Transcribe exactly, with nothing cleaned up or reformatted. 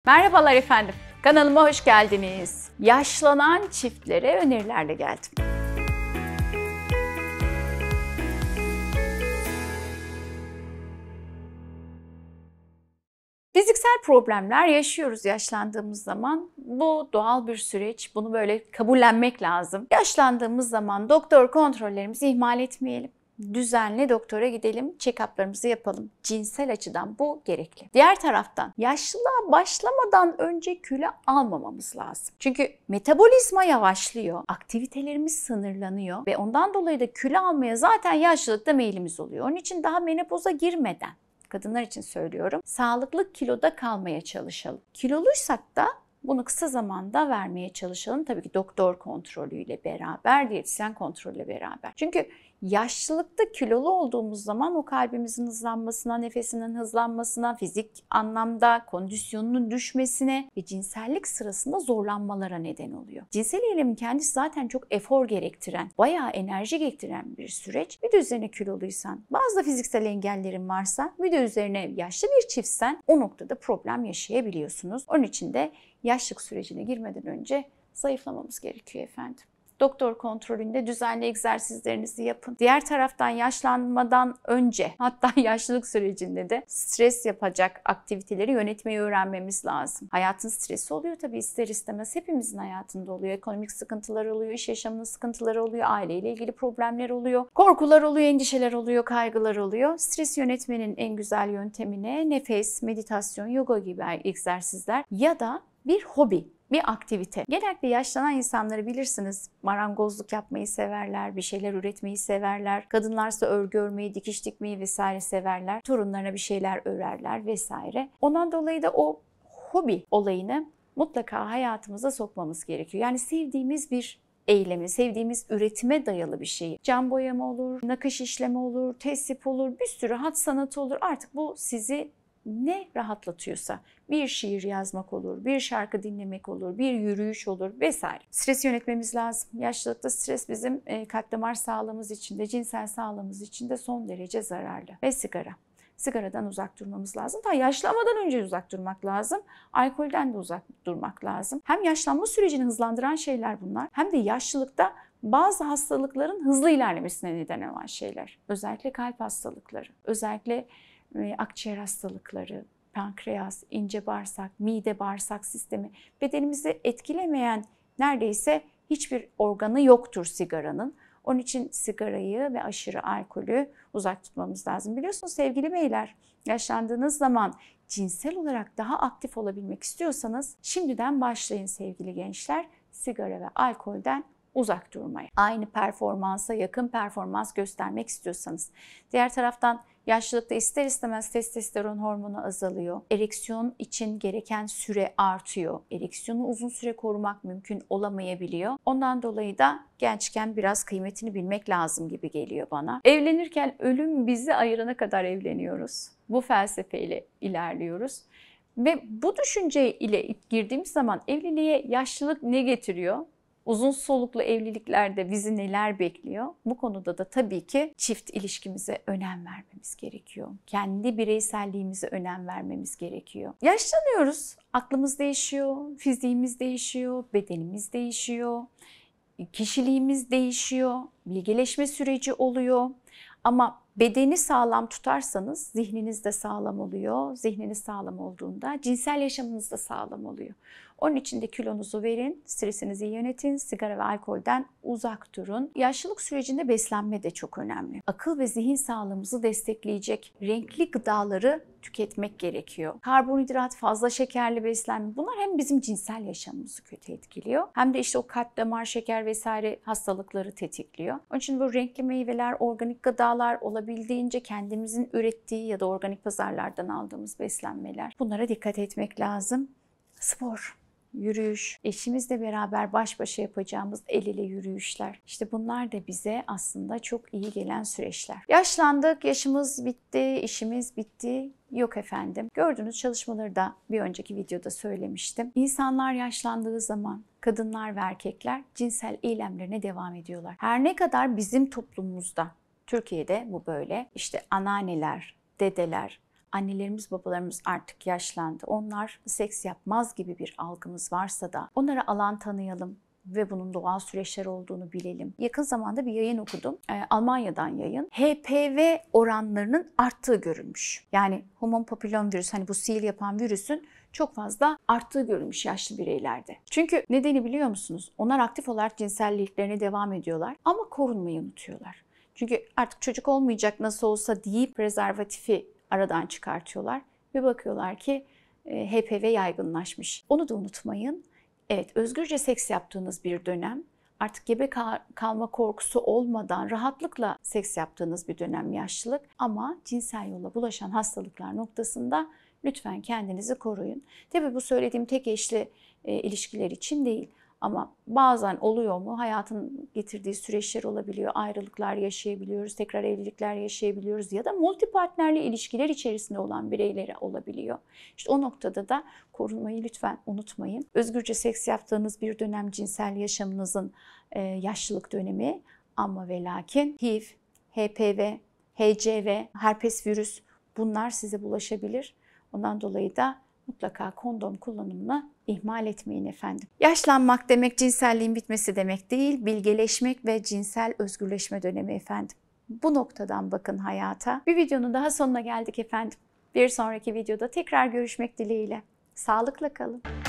Merhabalar efendim, kanalıma hoş geldiniz. Yaşlanan çiftlere önerilerle geldim. Fiziksel problemler yaşıyoruz yaşlandığımız zaman. Bu doğal bir süreç, bunu böyle kabullenmek lazım. Yaşlandığımız zaman doktor kontrollerimizi ihmal etmeyelim. Düzenli doktora gidelim, check-up'larımızı yapalım. Cinsel açıdan bu gerekli. Diğer taraftan yaşlılığa başlamadan önce kilo almamamız lazım. Çünkü metabolizma yavaşlıyor, aktivitelerimiz sınırlanıyor ve ondan dolayı da kilo almaya zaten yaşlılıkta meyilimiz oluyor. Onun için daha menopoza girmeden, kadınlar için söylüyorum, sağlıklı kiloda kalmaya çalışalım. Kiloluysak da bunu kısa zamanda vermeye çalışalım. Tabii ki doktor kontrolüyle beraber, diyetisyen kontrolüyle beraber. Çünkü yaşlılıkta kilolu olduğumuz zaman o kalbimizin hızlanmasına, nefesinin hızlanmasına, fizik anlamda kondisyonunun düşmesine ve cinsellik sırasında zorlanmalara neden oluyor. Cinsel eylemin kendisi zaten çok efor gerektiren, bayağı enerji gerektiren bir süreç. Bir de üzerine kiloluysan, bazı fiziksel engellerin varsa, bir de üzerine yaşlı bir çiftsen o noktada problem yaşayabiliyorsunuz. Onun için de yaşlılık sürecine girmeden önce zayıflamamız gerekiyor efendim. Doktor kontrolünde düzenli egzersizlerinizi yapın. Diğer taraftan yaşlanmadan önce, hatta yaşlılık sürecinde de stres yapacak aktiviteleri yönetmeyi öğrenmemiz lazım. Hayatın stresi oluyor tabii, ister istemez hepimizin hayatında oluyor. Ekonomik sıkıntılar oluyor, iş yaşamının sıkıntıları oluyor, aileyle ilgili problemler oluyor, korkular oluyor, endişeler oluyor, kaygılar oluyor. Stres yönetmenin en güzel yöntemine nefes, meditasyon, yoga gibi egzersizler ya da bir hobi, bir aktivite. Genellikle yaşlanan insanları bilirsiniz, marangozluk yapmayı severler, bir şeyler üretmeyi severler. Kadınlarsa örgü örmeyi, dikiş dikmeyi vesaire severler. Torunlarına bir şeyler örerler vesaire. Ondan dolayı da o hobi olayını mutlaka hayatımıza sokmamız gerekiyor. Yani sevdiğimiz bir eylemi, sevdiğimiz üretime dayalı bir şeyi. Cam boyama olur, nakış işleme olur, tesip olur, bir sürü hat sanatı olur. Artık bu sizi ne rahatlatıyorsa, bir şiir yazmak olur, bir şarkı dinlemek olur, bir yürüyüş olur vesaire. Stres yönetmemiz lazım. Yaşlılıkta stres bizim kalp damar sağlığımız için de, cinsel sağlığımız için de son derece zararlı. Ve sigara. Sigaradan uzak durmamız lazım. Ta yaşlanmadan önce uzak durmak lazım. Alkolden de uzak durmak lazım. Hem yaşlanma sürecini hızlandıran şeyler bunlar, hem de yaşlılıkta bazı hastalıkların hızlı ilerlemesine neden olan şeyler. Özellikle kalp hastalıkları, özellikle akciğer hastalıkları, pankreas, ince bağırsak, mide bağırsak sistemi, bedenimizi etkilemeyen neredeyse hiçbir organı yoktur sigaranın. Onun için sigarayı ve aşırı alkolü uzak tutmamız lazım. Biliyorsunuz sevgili beyler, yaşlandığınız zaman cinsel olarak daha aktif olabilmek istiyorsanız şimdiden başlayın sevgili gençler, sigara ve alkolden uzak durmaya. Aynı performansa yakın performans göstermek istiyorsanız. Diğer taraftan yaşlılıkta ister istemez testosteron hormonu azalıyor. Ereksiyon için gereken süre artıyor. Ereksiyonu uzun süre korumak mümkün olamayabiliyor. Ondan dolayı da gençken biraz kıymetini bilmek lazım gibi geliyor bana. Evlenirken ölüm bizi ayırana kadar evleniyoruz. Bu felsefeyle ilerliyoruz. Ve bu düşünce ile girdiğimiz zaman evliliğe yaşlılık ne getiriyor? Uzun soluklu evliliklerde bizi neler bekliyor? Bu konuda da tabii ki çift ilişkimize önem vermemiz gerekiyor. Kendi bireyselliğimize önem vermemiz gerekiyor. Yaşlanıyoruz, aklımız değişiyor, fiziğimiz değişiyor, bedenimiz değişiyor, kişiliğimiz değişiyor, bilgeleşme süreci oluyor. Ama bedeni sağlam tutarsanız zihniniz de sağlam oluyor. Zihniniz sağlam olduğunda cinsel yaşamınız da sağlam oluyor. Onun için de kilonuzu verin, stresinizi yönetin, sigara ve alkolden uzak durun. Yaşlılık sürecinde beslenme de çok önemli. Akıl ve zihin sağlığımızı destekleyecek renkli gıdaları tüketmek gerekiyor. Karbonhidrat, fazla şekerli beslenme, bunlar hem bizim cinsel yaşamımızı kötü etkiliyor, hem de işte o kalp damar şeker vesaire hastalıkları tetikliyor. Onun için bu renkli meyveler, organik gıdalar, olabildiğince kendimizin ürettiği ya da organik pazarlardan aldığımız beslenmeler, bunlara dikkat etmek lazım. Spor, yürüyüş, eşimizle beraber baş başa yapacağımız el ele yürüyüşler. İşte bunlar da bize aslında çok iyi gelen süreçler. Yaşlandık, yaşımız bitti, işimiz bitti. Yok efendim. Gördüğünüz çalışmaları da bir önceki videoda söylemiştim. İnsanlar yaşlandığı zaman kadınlar ve erkekler cinsel eylemlerine devam ediyorlar. Her ne kadar bizim toplumumuzda, Türkiye'de bu böyle, işte anneanneler, dedeler, annelerimiz, babalarımız artık yaşlandı. Onlar seks yapmaz gibi bir algımız varsa da onlara alan tanıyalım ve bunun doğal süreçler olduğunu bilelim. Yakın zamanda bir yayın okudum. Ee, Almanya'dan yayın. H P V oranlarının arttığı görülmüş. Yani human papillomvirüs, hani bu sil yapan virüsün çok fazla arttığı görülmüş yaşlı bireylerde. Çünkü nedeni biliyor musunuz? Onlar aktif olarak cinselliklerine devam ediyorlar ama korunmayı unutuyorlar. Çünkü artık çocuk olmayacak nasıl olsa deyip prezervatifi aradan çıkartıyorlar ve bakıyorlar ki H P V yaygınlaşmış. Onu da unutmayın. Evet, özgürce seks yaptığınız bir dönem, artık gebe kalma korkusu olmadan rahatlıkla seks yaptığınız bir dönem yaşlılık, ama cinsel yolla bulaşan hastalıklar noktasında lütfen kendinizi koruyun. Tabii bu söylediğim tek eşli e, ilişkiler için değil. Ama bazen oluyor mu? Hayatın getirdiği süreçler olabiliyor. Ayrılıklar yaşayabiliyoruz, tekrar evlilikler yaşayabiliyoruz ya da multipartnerli ilişkiler içerisinde olan bireyleri olabiliyor. İşte o noktada da korunmayı lütfen unutmayın. Özgürce seks yaptığınız bir dönem cinsel yaşamınızın e, yaşlılık dönemi, ama ve lakin H I V, H P V, H C V, herpes virüs, bunlar size bulaşabilir. Ondan dolayı da mutlaka kondom kullanımını ihmal etmeyin efendim. Yaşlanmak demek cinselliğin bitmesi demek değil, bilgeleşmek ve cinsel özgürleşme dönemi efendim. Bu noktadan bakın hayata. Bir videonun daha sonuna geldik efendim. Bir sonraki videoda tekrar görüşmek dileğiyle. Sağlıkla kalın.